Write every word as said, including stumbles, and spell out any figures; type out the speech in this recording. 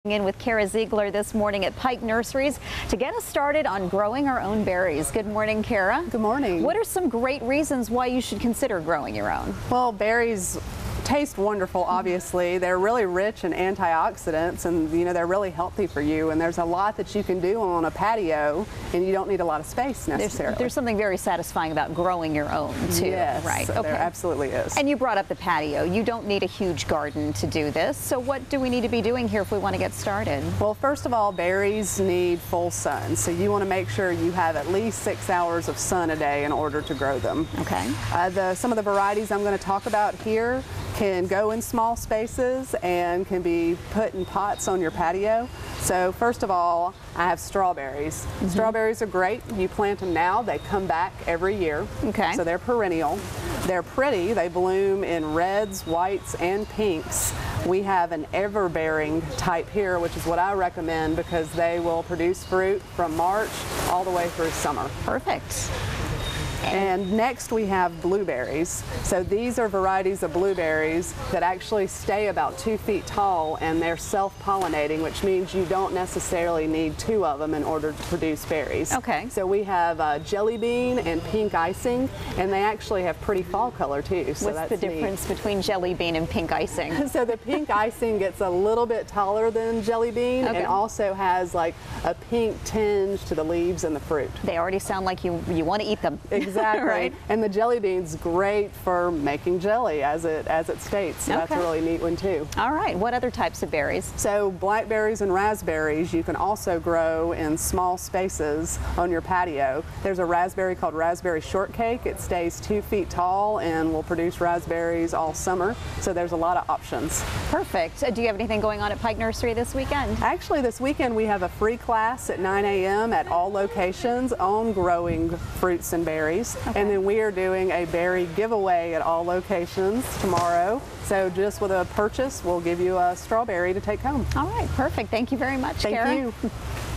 In with Kara Ziegler this morning at Pike Nurseries to get us started on growing our own berries. Good morning, Kara. Good morning. What are some great reasons why you should consider growing your own? Well, berries taste wonderful, obviously. They're really rich in antioxidants, and you know they're really healthy for you, and there's a lot that you can do on a patio, and you don't need a lot of space necessarily. There's, there's something very satisfying about growing your own too. Yes, right. Okay. There absolutely is. And you brought up the patio. You don't need a huge garden to do this, so what do we need to be doing here if we want to get started? Well, first of all, berries need full sun, so you want to make sure you have at least six hours of sun a day in order to grow them. Okay. Uh, the, some of the varieties I'm going to talk about here can go in small spaces and can be put in pots on your patio. So first of all, I have strawberries. Mm-hmm. Strawberries are great. You plant them now, they come back every year. Okay. So they're perennial. They're pretty. They bloom in reds, whites, and pinks. We have an ever-bearing type here, which is what I recommend because they will produce fruit from March all the way through summer. Perfect. And next we have blueberries. So these are varieties of blueberries that actually stay about two feet tall, and they're self-pollinating, which means you don't necessarily need two of them in order to produce berries. Okay. So we have uh, jelly bean and pink icing, and they actually have pretty fall color too. So What's that's the difference neat. between jelly bean and pink icing? So the pink icing gets a little bit taller than jelly bean, okay. and also has like a pink tinge to the leaves and the fruit. They already sound like you you want to eat them. Exactly. Right. And the jelly bean's great for making jelly, as it as it states. So okay. That's a really neat one too. All right. What other types of berries? So blackberries and raspberries you can also grow in small spaces on your patio. There's a raspberry called raspberry shortcake. It stays two feet tall and will produce raspberries all summer. So there's a lot of options. Perfect. Uh, do you have anything going on at Pike Nursery this weekend? Actually, this weekend we have a free class at nine A M at all locations on growing fruits and berries. Okay. And then we are doing a berry giveaway at all locations tomorrow. So just with a purchase, we'll give you a strawberry to take home. All right, perfect. Thank you very much, Thank Kara. you.